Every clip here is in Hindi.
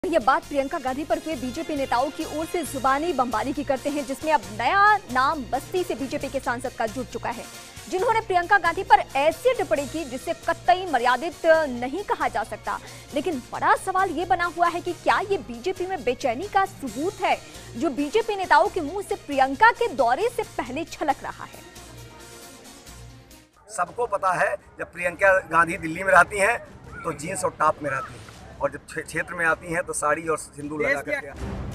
ये बात प्रियंका गांधी पर हुए बीजेपी नेताओं की ओर से जुबानी बमबारी की करते हैं, जिसमें अब नया नाम बस्ती से बीजेपी के सांसद का जुड़ चुका है, जिन्होंने प्रियंका गांधी पर ऐसी टिप्पणी की जिसे कतई मर्यादित नहीं कहा जा सकता। लेकिन बड़ा सवाल ये बना हुआ है कि क्या ये बीजेपी में बेचैनी का सबूत है, जो बीजेपी नेताओं के मुंह से प्रियंका के दौरे से पहले छलक रहा है। सबको पता है जब प्रियंका गांधी दिल्ली में रहती हैं तो जीन्स और टॉप में रहती हैं, और जब क्षेत्र में आती हैं तो साड़ी और सिंदूर लगा करके।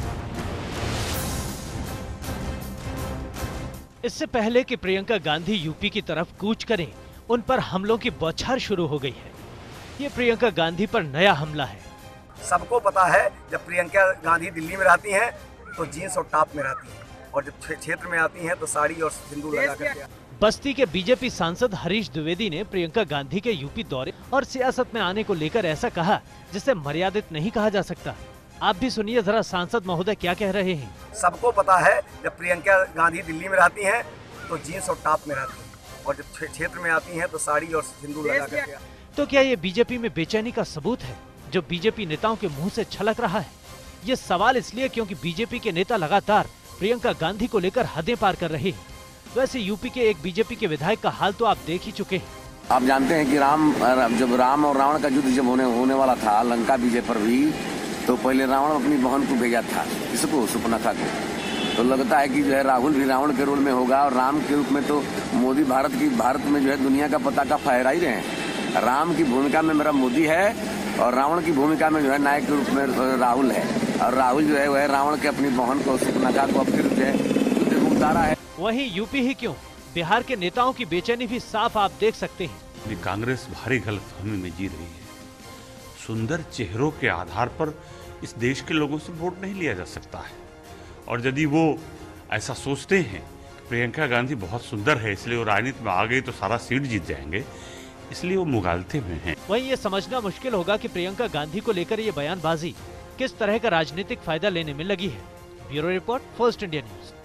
इससे पहले कि प्रियंका गांधी यूपी की तरफ कूच करें, उन पर हमलों की बौछार शुरू हो गई है। ये प्रियंका गांधी पर नया हमला है। सबको पता है जब प्रियंका गांधी दिल्ली में रहती हैं तो जीन्स और टॉप में रहती हैं, और जब क्षेत्र में आती हैं तो साड़ी और सिंदूर लगा करके। बस्ती के बीजेपी सांसद हरीश द्विवेदी ने प्रियंका गांधी के यूपी दौरे और सियासत में आने को लेकर ऐसा कहा जिसे मर्यादित नहीं कहा जा सकता। आप भी सुनिए जरा सांसद महोदय क्या कह रहे हैं। सबको पता है जब प्रियंका गांधी दिल्ली में रहती हैं तो जीन्स और टॉप में रहती हैं, और जब क्षेत्र में आती हैं तो साड़ी और सिंदूर लगा करके। तो क्या ये बीजेपी में बेचैनी का सबूत है जो बीजेपी नेताओं के मुँह से छलक रहा है? ये सवाल इसलिए क्योंकि बीजेपी के नेता लगातार प्रियंका गांधी को लेकर हदें पार कर रहे हैं। वैसे यूपी के एक बीजेपी के विधायक का हाल तो आप देख ही चुके हैं। आप जानते हैं कि जब राम और रावण का युद्ध जब होने वाला था लंका विजय पर भी, तो पहले रावण अपनी बहन को भेजा था, किसको, सुपनखा को। तो लगता है कि जो है राहुल भी रावण के रोल में होगा, और राम के रूप में तो मोदी भारत में जो है दुनिया का पताका फहरा ही रहे हैं। राम की भूमिका में मेरा मोदी है, और रावण की भूमिका में जो है नायक के रूप में राहुल है, और राहुल जो है वह रावण के अपनी बहन को सुपनखा को फिर जो है युद्ध में उतारा है। वहीं यूपी ही क्यों, बिहार के नेताओं की बेचैनी भी साफ आप देख सकते हैं। कांग्रेस भारी गलतफहमी में जी रही है। सुंदर चेहरों के आधार पर इस देश के लोगों से वोट नहीं लिया जा सकता है, और यदि वो ऐसा सोचते हैं कि प्रियंका गांधी बहुत सुंदर है इसलिए वो राजनीति में आ गई तो सारा सीट जीत जाएंगे, इसलिए वो मुगालते में हैं। वहीं ये समझना मुश्किल होगा कि प्रियंका गांधी को लेकर ये बयानबाजी किस तरह का राजनीतिक फायदा लेने में लगी है। Bureau report, first India news.